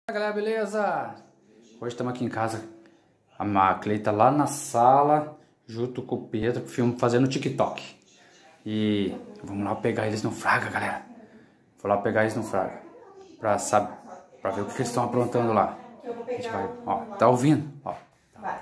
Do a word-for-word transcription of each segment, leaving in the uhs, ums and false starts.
Galera, beleza? Hoje estamos aqui em casa. A Cleide tá lá na sala, junto com o Pedro, filme fazendo TikTok. E vamos lá pegar eles no Fraga, galera. Vou lá pegar eles no Fraga. Pra, saber, pra ver o que eles estão aprontando lá. A gente vai, ó, tá ouvindo? Ó. Vai.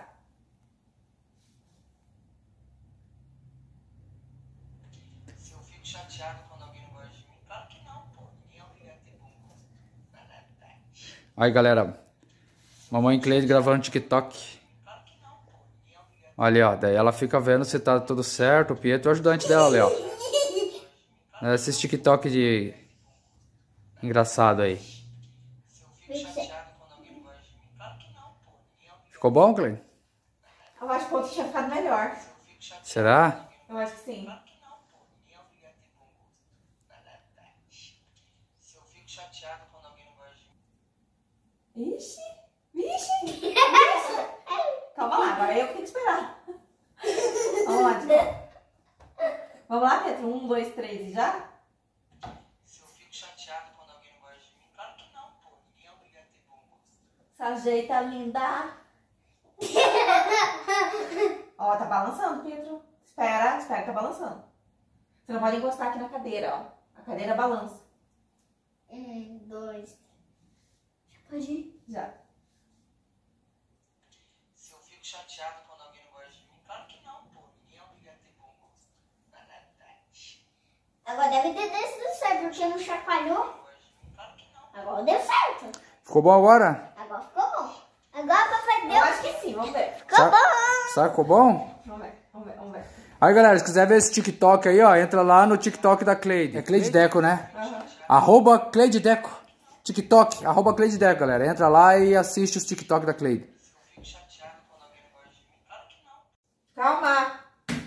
Se eu fico chateado quando alguém não gosta de mim, claro que não, pô. Ninguém é obrigado a ter bom gosto. Aí, galera. Mamãe Cleide gravando TikTok. Claro que não, pô. Ninguém é obrigado. Olha, ó. Daí ela fica vendo se tá tudo certo. O Pietro é o ajudante dela, ali, ó. Esses TikTok de... engraçado aí. Se eu fico chateado quando alguém não gosta de mim, claro que não, pô. Ninguém é obrigado. Ficou bom, Cleide? Eu acho que o outro tinha ficado melhor. Se eu fico chateado, Será? Eu acho que sim. claro que não, pô. Ninguém é obrigado a ter bom gosto. Se eu fico chateado quando alguém não gosta de mim. Ixi, vixe, vixe. Calma lá, agora eu que tenho que esperar. Vamos lá, de novo. Vamos lá, Pedro? Um, dois, três e já? Se eu fico chateado quando alguém não gosta de mim, claro que não, pô. Ninguém é obrigado a ter bom gosto. Se ajeita, linda. Ó, tá balançando, Pedro. Espera, espera que tá balançando. Você não pode encostar aqui na cadeira, ó. A cadeira balança. Um, dois. Já pode ir? Já. Se eu fico chateado quando alguém não gosta de mim, claro que não, pô. Ninguém é obrigado a ter bom gosto. Agora deve ter descido certo, porque não chacoalhou. Claro que não. Agora deu certo. Ficou bom agora? Agora ficou bom. Agora papai Eu deu. acho que sim, vamos ver. Ficou Sabe, bom. sabe, ficou bom? Vamos ver, vamos ver, vamos ver. Aí, galera, se quiser ver esse TikTok aí, ó, entra lá no TikTok da Cleide. É Cleide Deco, né? Aham. Arroba Cleide Deco. TikTok, arroba Cleide Deco, galera. Entra lá e assiste os TikTok da Cleide. Se eu fico chateado quando alguém não gosta de mim, claro que não. Calma.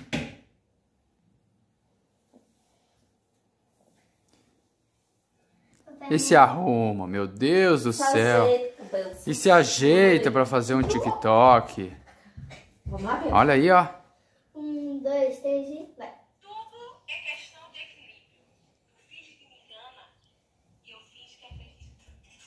E se arruma, meu Deus do céu. E se ajeita pra fazer um TikTok. Vamos lá, Pedro? Olha aí, ó. Um, dois, três e vai. Tudo é questão de equilíbrio. Tu finge que me engana e eu finge que acredito.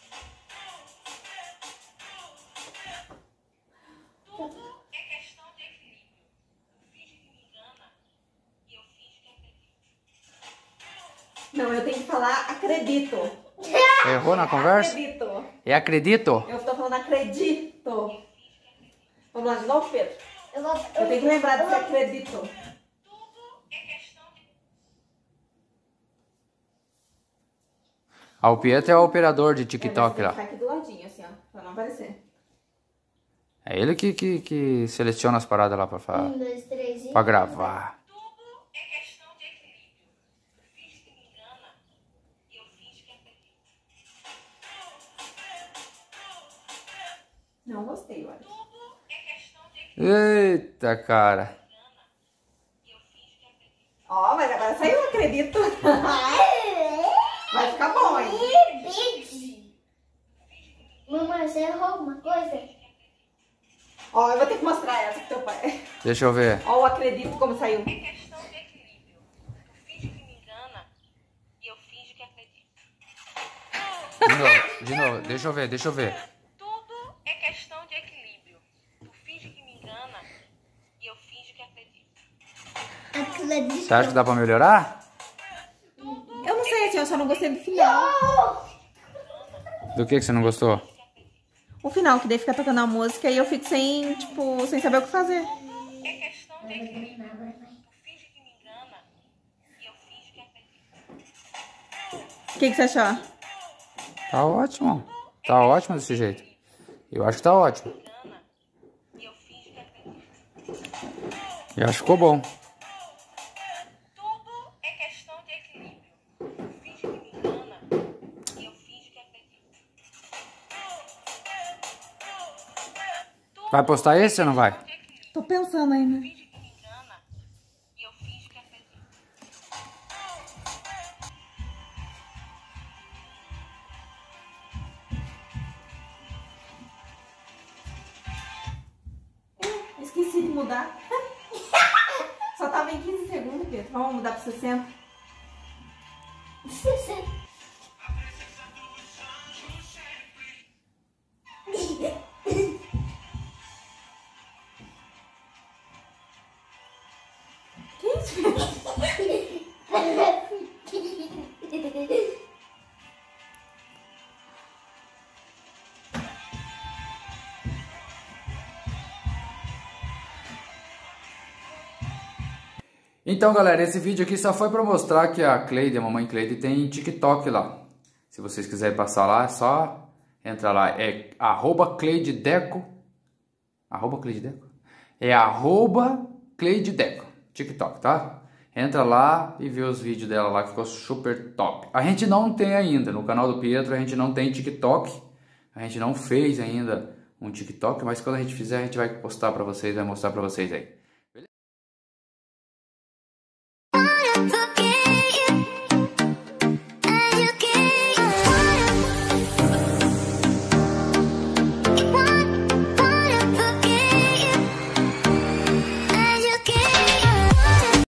Tudo é questão de equilíbrio. Tu finge que me engana e eu finge que acredito. Não, eu tenho que falar acredito. Errou na conversa? Acredito. É acredito? Eu tô falando acredito. Vamos lá de novo, Pedro? Eu vou. Eu tenho que lembrar desse acredito. Tudo é questão de... Ah, o Pietro é o operador de É, TikTok você tem que lá. ficar aqui do ladinho, assim, ó, pra não aparecer. É ele que, que, que seleciona as paradas lá pra, fa- Um, dois, três e pra gravar. Tudo é questão de equilíbrio. Tu finge que me engana e eu finge que acredito. Não gostei, olha. Tudo é questão de equilíbrio. Eita, cara. E eu finge que acredito. Ó, mas agora saiu o acredito. Vai ficar bom, hein? Big. Mamãe, você errou uma coisa? Ó, eu vou ter que mostrar essa pro teu pai. Deixa eu ver. Ó, o acredito como saiu. É questão de equilíbrio. Tu finge que me engana e eu finge que acredito. De novo, de novo. Deixa eu ver, deixa eu ver. Tudo é questão de equilíbrio. Tu finge que me engana e eu finge que acredito. Acredito. Você acha que dá pra melhorar? Eu não sei, assim, eu só não gostei do final. Do que, que você não gostou? O final, que daí fica tocando a música e eu fico sem, tipo, sem saber o que fazer. É questão de equilíbrio. Tu finge que me engana e eu finge que acredito. O que, que você achou? Tá ótimo. Tá ótimo desse jeito. Eu acho que tá ótimo. Engana e eu finge que acredito. Eu acho que ficou bom. Tudo é questão de equilíbrio. Tu finge que me engana e eu finge que acredito. Vai postar esse ou não vai? Tô pensando ainda. Finge que me engana e eu finge que acredito. Esqueci de mudar. Só tava em quinze segundos, Pedro. Vamos mudar pra sessenta. espera. Então, galera, esse vídeo aqui só foi para mostrar que a Cleide, a mamãe Cleide, tem TikTok lá. Se vocês quiserem passar lá, é só entrar lá. É arroba Cleidedeco. Arroba Cleidedeco? É arroba Cleidedeco. TikTok, tá? Entra lá e vê os vídeos dela lá que ficou super top. A gente não tem ainda, no canal do Pietro, a gente não tem TikTok. A gente não fez ainda um TikTok, mas quando a gente fizer, a gente vai postar para vocês, vai mostrar para vocês aí. One